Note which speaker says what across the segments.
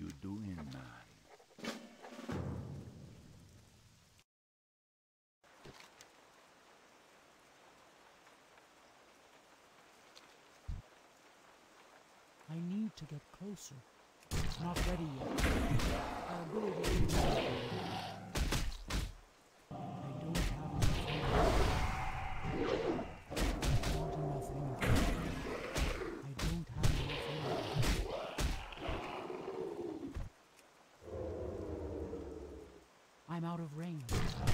Speaker 1: you doing, man?
Speaker 2: I need to get closer. Not ready yet. Our ability is I don't have enough energy. Not enough energy. I don't have enough energy. I'm out of range.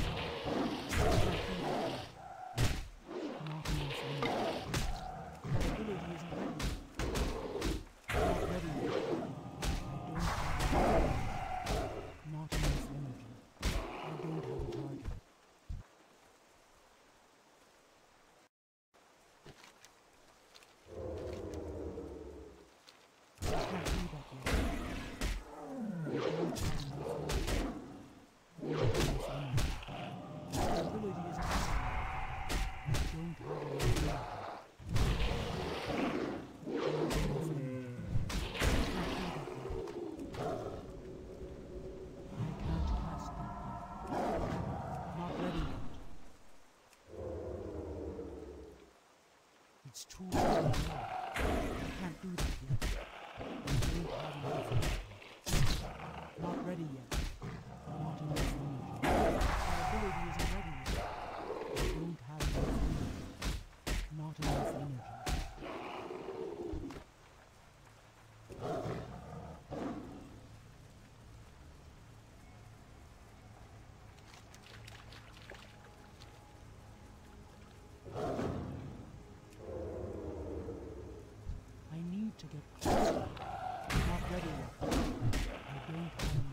Speaker 2: Not enough energy. Our ability isn't ready. Not ready yet. Not enough energy. I don't have a target. I can't do that yet. I don't have enough energy. Not enough energy. My ability isn't ready. I don't have enough energy. Not enough energy. I can't cast that yet. Not ready yet. It's too early. I can't do that yet. I don't have enough energy. Not ready yet. Not enough energy. My ability isn't ready yet. I don't have enough energy. Not enough energy. I need to get closer. Not ready yet. I don't have